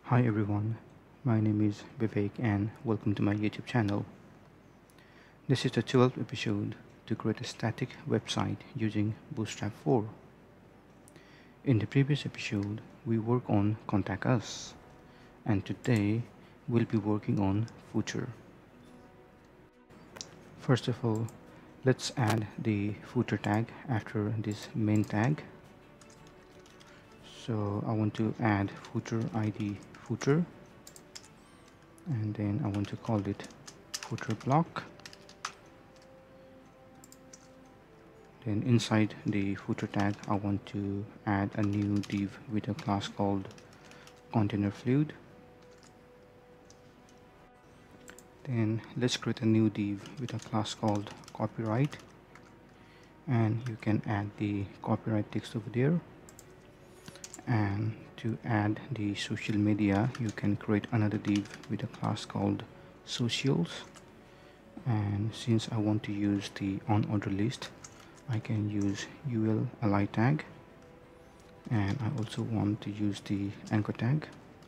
Hi everyone, my name is Vivek and welcome to my YouTube channel. This is the 12th episode to create a static website using Bootstrap 4. In the previous episode, we worked on Contact Us, and today we'll be working on footer. First of all, let's add the footer tag after this main tag. So I want to add footer ID footer, and then I want to call it footer block. Then inside the footer tag I want to add a new div with a class called container fluid. Then let's create a new div with a class called copyright, and you can add the copyright text over there. And to add the social media, you can create another div with a class called socials, and since I want to use the on order list, I can use ul ally tag, and I also want to use the anchor tag.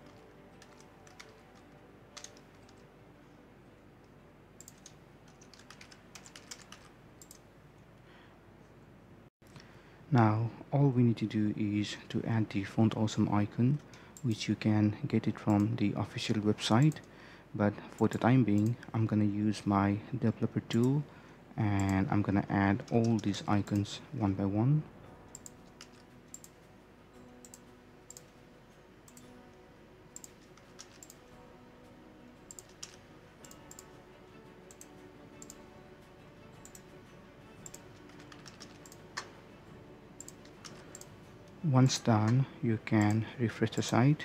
Now all we need to do is to add the font awesome icon, which you can get it from the official website, but for the time being I'm gonna use my developer tool and I'm gonna add all these icons one by one. Once done, you can refresh the site,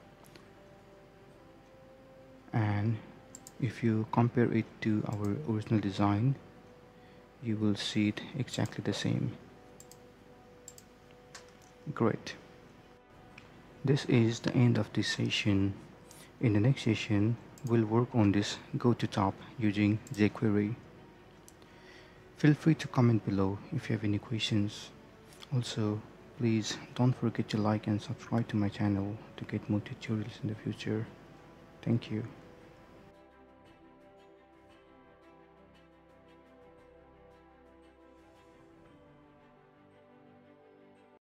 and if you compare it to our original design, you will see it exactly the same. Great. This is the end of this session. In the next session, we'll work on this go to top using jQuery. Feel free to comment below if you have any questions. Also, please don't forget to like and subscribe to my channel to get more tutorials in the future. Thank you.